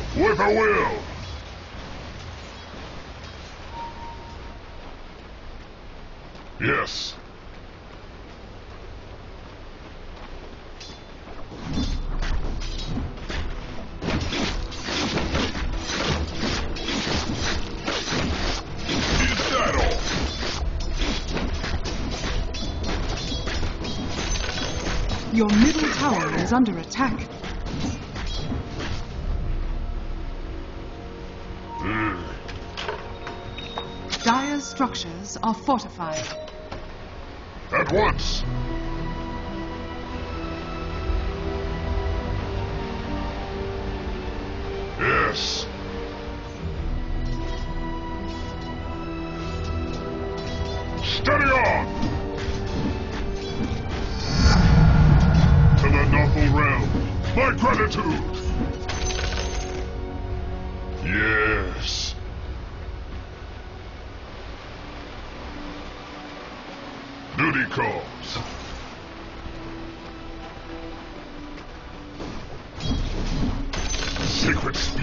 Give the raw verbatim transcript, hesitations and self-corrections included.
With a will! Yes. Is that all? Your middle tower is under attack. Mm. Dire's structures are fortified. At once! Yes. Steady on! To the Nothal realm, my gratitude! Yes. Duty calls. Sacred spirit.